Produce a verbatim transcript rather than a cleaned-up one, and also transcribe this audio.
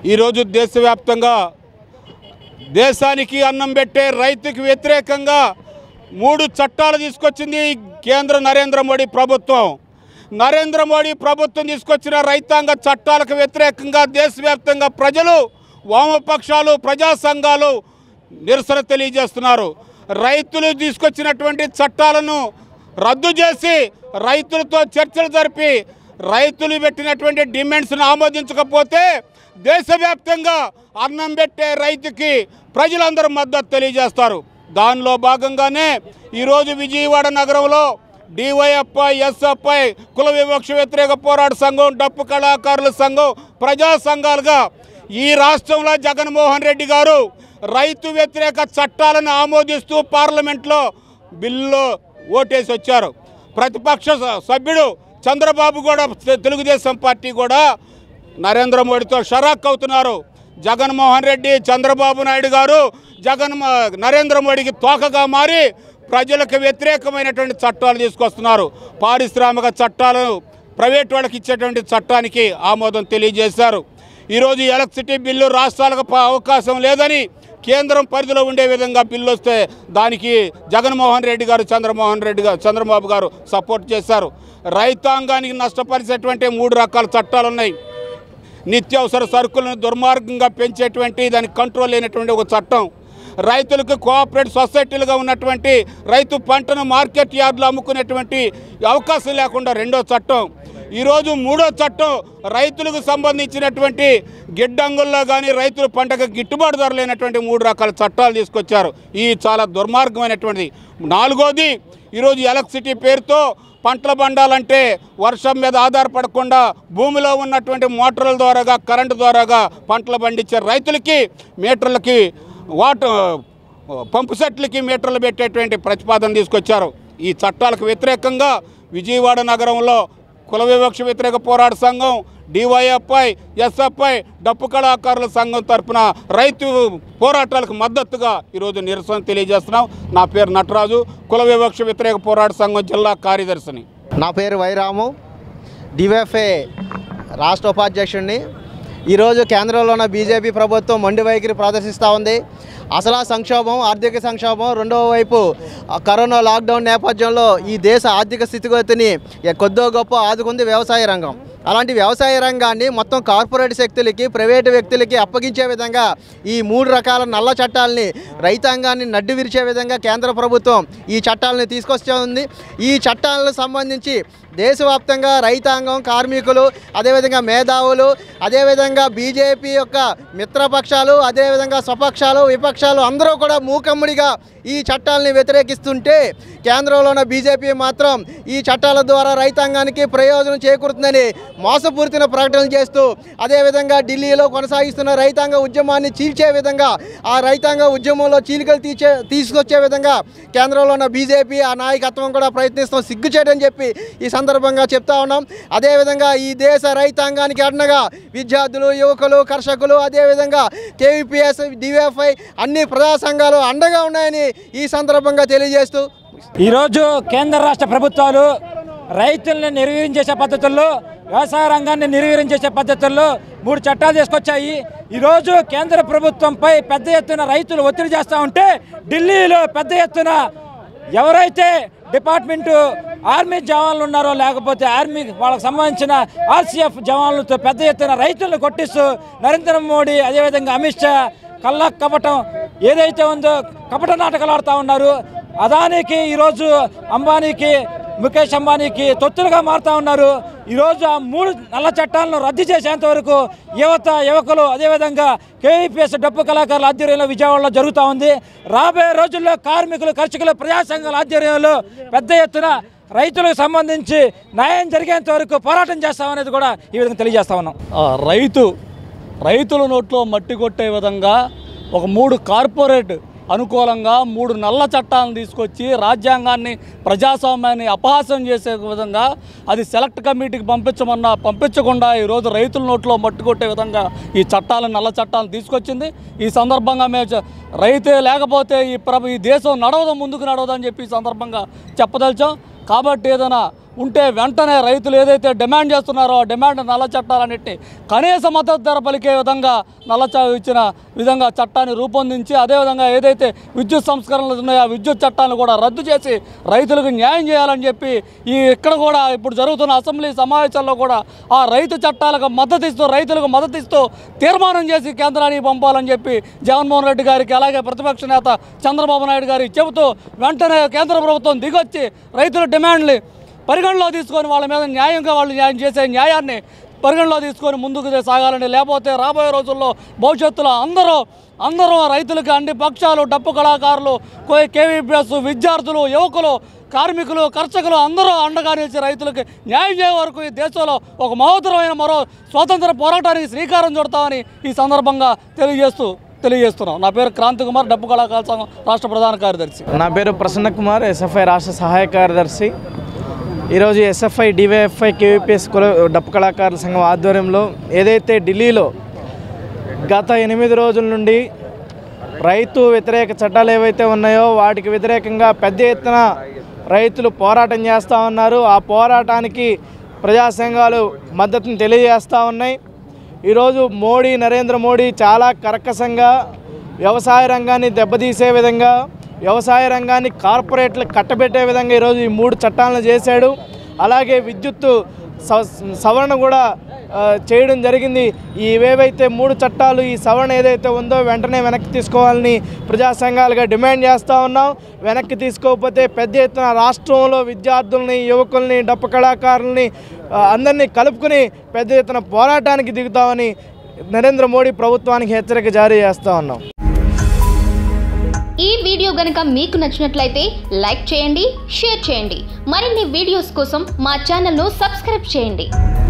ఈరోజు దేశవ్యాప్తంగా దేశానికి అన్నం పెట్టే రైతుకి వ్యతిరేకంగా మూడు చట్టాలు తీసుకొచ్చింది కేంద్ర నరేంద్ర మోడీ ప్రభుత్వం. నరేంద్ర మోడీ ప్రభుత్వం తీసుకొచ్చిన రైతాంగ చట్టాలకు వ్యతిరేకంగా దేశవ్యాప్తంగా ప్రజలు, వామపక్షాలు, ప్రజా సంఘాలు నిరసన తెలియజేస్తున్నారు. రైతులు తీసుకొచ్చినటువంటి చట్టాలను రద్దు చేసి రైతులతో చర్చలు జరిపి రైతులు పెట్టినటువంటి డిమాండ్స్ను ఆమోదించకపోతే దేశవ్యాప్తంగా అన్నం పెట్టే రైతుకి ప్రజలందరూ మద్దతు తెలియజేస్తారు. దానిలో భాగంగానే ఈరోజు విజయవాడ నగరంలో డివైఎఫ్ఐ, ఎస్ఎఫ్ఐ, కుల వివక్ష వ్యతిరేక పోరాట సంఘం, డప్పు కళాకారుల సంఘం, ప్రజా సంఘాలుగా ఈ రాష్ట్రంలో జగన్మోహన్ రెడ్డి గారు రైతు వ్యతిరేక చట్టాలను ఆమోదిస్తూ పార్లమెంట్లో బిల్లులో ఓటేసి వచ్చారు. ప్రతిపక్ష సభ్యుడు చంద్రబాబు కూడా, తెలుగుదేశం పార్టీ కూడా నరేంద్ర మోడీతో షరాక్ అవుతున్నారు. జగన్మోహన్ రెడ్డి, చంద్రబాబు నాయుడు గారు జగన్ నరేంద్ర మోడీకి తోకగా మారి ప్రజలకు వ్యతిరేకమైనటువంటి చట్టాలు తీసుకొస్తున్నారు. పారిశ్రామిక చట్టాలను ప్రైవేట్ వాళ్ళకి ఇచ్చేటువంటి చట్టానికి ఆమోదం తెలియజేశారు. ఈరోజు ఎలక్ట్రిసిటీ బిల్లు రాష్ట్రాలకు అవకాశం లేదని కేంద్రం పరిధిలో ఉండే విధంగా బిల్లు వస్తే దానికి జగన్మోహన్ రెడ్డి గారు, చంద్రమోహన్ రెడ్డి గారు చంద్రబాబు గారు సపోర్ట్ చేశారు. రైతాంగానికి నష్టపరిచేటువంటి మూడు రకాల చట్టాలు ఉన్నాయి. నిత్యావసర సరుకులను దుర్మార్గంగా పెంచేటువంటి, దానికి కంట్రోల్ లేనటువంటి ఒక చట్టం. రైతులకు కోఆపరేటివ్ సొసైటీలుగా ఉన్నటువంటి రైతు పంటను మార్కెట్ యార్డులో అమ్ముకునేటువంటి అవకాశం లేకుండా రెండో చట్టం. ఈరోజు మూడో చట్టం రైతులకు సంబంధించినటువంటి గిడ్డంగుల్లో కానీ రైతుల పంటకు గిట్టుబాటు ధర లేనటువంటి మూడు రకాల చట్టాలు తీసుకొచ్చారు. ఈ చాలా దుర్మార్గమైనటువంటిది. నాలుగోది, ఈరోజు ఎలక్ట్రిసిటీ పేరుతో పంటలు పండాలంటే వర్షం మీద ఆధారపడకుండా భూమిలో ఉన్నటువంటి మోటార్ల ద్వారాగా, కరెంటు ద్వారాగా పంటలు పండించే రైతులకి మీటర్లకి, వాటర్ పంపు సెట్లకి మీటర్లు పెట్టేటువంటి ప్రతిపాదన తీసుకొచ్చారు. ఈ చట్టాలకు వ్యతిరేకంగా విజయవాడ నగరంలో కుల వివక్ష వ్యతిరేక పోరాట సంఘం, డివైఎఫ్ఐ, ఎస్ఎఫ్ఐ, డప్పు కళాకారుల సంఘం తరఫున రైతు పోరాటాలకు మద్దతుగా ఈరోజు నిరసన తెలియజేస్తున్నాం. నా పేరు నటరాజు, కుల వివక్ష వ్యతిరేక పోరాట సంఘం జిల్లా కార్యదర్శిని. నా పేరు వైరాము, డివైఎఫ్ఐ రాష్ట్ర ఉపాధ్యక్షుడిని. ఈరోజు కేంద్రంలో ఉన్న బీజేపీ ప్రభుత్వం మొండి వైఖరి ప్రదర్శిస్తూ ఉంది. అసలు సంక్షోభం, ఆర్థిక సంక్షోభం, రెండవ వైపు కరోనా లాక్డౌన్ నేపథ్యంలో ఈ దేశ ఆర్థిక స్థితిగతిని కొద్దో గొప్ప ఆదుకుంది వ్యవసాయ రంగం. అలాంటి వ్యవసాయ రంగాన్ని మొత్తం కార్పొరేట్ శక్తులకి, ప్రైవేటు వ్యక్తులకి అప్పగించే విధంగా ఈ మూడు రకాల నల్ల చట్టాలని రైతాంగాన్ని నడ్డు విరిచే విధంగా కేంద్ర ప్రభుత్వం ఈ చట్టాలని తీసుకొచ్చే ఉంది. ఈ చట్టాలకు సంబంధించి దేశవ్యాప్తంగా రైతాంగం, కార్మికులు, అదేవిధంగా మేధావులు, అదేవిధంగా బీజేపీ యొక్క మిత్రపక్షాలు, అదేవిధంగా స్వపక్షాలు, విపక్షాలు అందరూ కూడా మూకమ్ముడిగా ఈ చట్టాలని వ్యతిరేకిస్తుంటే కేంద్రంలో ఉన్న బీజేపీ మాత్రం ఈ చట్టాల ద్వారా రైతాంగానికి ప్రయోజనం చేకూరుతుందని మోసపూరిత ప్రకటనలు చేస్తూ, అదేవిధంగా ఢిల్లీలో కొనసాగిస్తున్న రైతాంగ ఉద్యమాన్ని చీల్చే విధంగా, ఆ రైతాంగ ఉద్యమంలో చీలికలు తీర్చే తీసుకొచ్చే విధంగా కేంద్రంలో ఉన్న బీజేపీ ఆ నాయకత్వం కూడా ప్రయత్నిస్తాం, సిగ్గుచేయడం చెప్పి ఈ సందర్భంగా చెప్తా ఉన్నాం. అదేవిధంగా ఈ దేశ రైతాంగానికి అండగా విద్యార్థులు, యువకులు, కర్షకులు, అదేవిధంగా కేవీపీఎస్, డివైఎఫ్ఐ అన్ని ప్రజా సంఘాలు అండగా ఉన్నాయని ఈ సందర్భంగా తెలియజేస్తూ, ఈరోజు కేంద్ర రాష్ట్ర ప్రభుత్వాలు రైతులను నిర్వీర్యం చేసే పద్ధతుల్లో, వ్యవసాయ రంగాన్ని నిర్వీర్యం చేసే పద్ధతుల్లో మూడు చట్టాలు తీసుకొచ్చాయి. ఈరోజు కేంద్ర ప్రభుత్వంపై పెద్ద ఎత్తున రైతులు ఒత్తిడి చేస్తూ ఉంటే ఢిల్లీలో పెద్ద ఎత్తున ఎవరైతే డిపార్ట్మెంటు ఆర్మీ జవాన్లు ఉన్నారో, లేకపోతే ఆర్మీ వాళ్ళకి సంబంధించిన ఆర్సీఎఫ్ జవాన్లతో పెద్ద ఎత్తున రైతులను కొట్టిస్తూ నరేంద్ర మోడీ, అదేవిధంగా అమిత్ షా కళ్ళ కపటం ఏదైతే ఉందో కపట నాటకాలు ఆడుతూ ఉన్నారు. అదానికి ఈరోజు అంబానీకి, ముఖేష్ అంబానీకి తొత్తులుగా మారుతూ ఉన్నారు. ఈరోజు ఆ మూడు నల్ల చట్టాలను రద్దు చేసేంత వరకు యువత, యువకులు, అదేవిధంగా కేవీపీఎస్ డప్పు కళాకారుల ఆధ్వర్యంలో విజయవాడలో జరుగుతూ ఉంది. రాబోయే రోజుల్లో కార్మికులు, కర్షకులు, ప్రజా సంఘాల ఆధ్వర్యంలో పెద్ద ఎత్తున రైతులకు సంబంధించి న్యాయం జరిగేంత వరకు పోరాటం చేస్తామనేది కూడా ఈ విధంగా తెలియజేస్తా ఉన్నాం. రైతు రైతుల నోట్లో మట్టి కొట్టే విధంగా ఒక మూడు కార్పొరేట్ అనుకూలంగా మూడు నల్ల చట్టాలను తీసుకొచ్చి రాజ్యాంగాన్ని, ప్రజాస్వామ్యాన్ని అపహాస్యం చేసే విధంగా అది సెలెక్ట్ కమిటీకి పంపించమన్నా పంపించకుండా ఈరోజు రైతుల నోట్లో మట్టి కొట్టే విధంగా ఈ చట్టాలను, నల్ల చట్టాలను తీసుకొచ్చింది. ఈ సందర్భంగా మేము రైతే లేకపోతే ఈ ప్రభ ఈ దేశం నడవదు, ముందుకు నడవదు అని చెప్పి ఈ సందర్భంగా చెప్పదలిచాం. కాబట్టి ఏదైనా ఉంటే వెంటనే రైతులు ఏదైతే డిమాండ్ చేస్తున్నారో ఆ డిమాండ్ నల్ల చట్టాలన్నింటినీ కనీస మద్దతు ధర పలికే విధంగా నల్ల చ ఇచ్చిన విధంగా చట్టాన్ని రూపొందించి అదేవిధంగా ఏదైతే విద్యుత్ సంస్కరణలు ఉన్నాయో ఆ విద్యుత్ చట్టాన్ని కూడా రద్దు చేసి రైతులకు న్యాయం చేయాలని చెప్పి ఈ ఇక్కడ కూడా ఇప్పుడు జరుగుతున్న అసెంబ్లీ సమావేశాల్లో కూడా ఆ రైతు చట్టాలకు మద్దతు ఇస్తూ రైతులకు మద్దతు ఇస్తూ తీర్మానం చేసి కేంద్రానికి పంపాలని చెప్పి జగన్మోహన్ రెడ్డి గారికి అలాగే ప్రతిపక్ష నేత చంద్రబాబు నాయుడు గారికి చెబుతూ వెంటనే కేంద్ర ప్రభుత్వం దిగొచ్చి రైతుల డిమాండ్లు పరిగణలో తీసుకొని వాళ్ళ మీద న్యాయంగా వాళ్ళు న్యాయం చేసే న్యాయాన్ని పరిగణలో తీసుకొని ముందుకు సాగాలని, లేకపోతే రాబోయే రోజుల్లో భవిష్యత్తులో అందరూ అందరూ రైతులకి అన్ని పక్షాలు డప్పు కళాకారులు కేవీపీఎస్ విద్యార్థులు యువకులు కార్మికులు కర్షకులు అందరూ అండగా నిలిచి రైతులకి న్యాయం చేయ వరకు ఈ దేశంలో ఒక మహోత్తరమైన మరో స్వాతంత్ర పోరాటానికి శ్రీకారం చుడతామని ఈ సందర్భంగా తెలియజేస్తూ తెలియజేస్తున్నాం. నా పేరు క్రాంతి కుమార్, డప్పు కళాకారుల సంఘం రాష్ట్ర ప్రధాన కార్యదర్శి. నా పేరు ప్రసన్న కుమార్, ఎస్ఎఫ్ఐ రాష్ట్ర సహాయ కార్యదర్శి. ఈరోజు ఎస్ఎఫ్ఐ డివైఎఫ్ఐ కేవీపీఎస్ కుల డప్పు కళాకారుల సంఘం ఆధ్వర్యంలో ఏదైతే ఢిల్లీలో గత ఎనిమిది రోజుల నుండి రైతు వ్యతిరేక చట్టాలు ఏవైతే ఉన్నాయో వాటికి వ్యతిరేకంగా పెద్ద ఎత్తున రైతులు పోరాటం చేస్తూ ఉన్నారు. ఆ పోరాటానికి ప్రజా సంఘాలు మద్దతును తెలియజేస్తూ ఉన్నాయి. ఈరోజు మోడీ నరేంద్ర మోడీ చాలా కర్కశంగా వ్యవసాయ రంగాన్ని దెబ్బతీసే విధంగా వ్యవసాయ రంగాన్ని కార్పొరేట్లకు కట్టబెట్టే విధంగా ఈరోజు ఈ మూడు చట్టాలను చేశాడు. అలాగే విద్యుత్తు సవరణ కూడా చేయడం జరిగింది. ఇవేవైతే మూడు చట్టాలు ఈ సవరణ ఏదైతే ఉందో వెంటనే వెనక్కి తీసుకోవాలని ప్రజా సంఘాలుగా డిమాండ్ చేస్తూ ఉన్నాం. వెనక్కి తీసుకోకపోతే పెద్ద ఎత్తున రాష్ట్రంలో విద్యార్థుల్ని యువకుల్ని డప్పు కళాకారుల్ని అందరినీ కలుపుకుని పెద్ద ఎత్తున పోరాటానికి దిగుతామని నరేంద్ర మోడీ ప్రభుత్వానికి హెచ్చరిక జారీ చేస్తూ ఉన్నాం. ఈ వీడియో గనుక మీకు నచ్చినట్లయితే లైక్ చేయండి, షేర్ చేయండి. మరిన్ని వీడియోస్ కోసం మా ఛానల్ను సబ్స్క్రైబ్ చేయండి.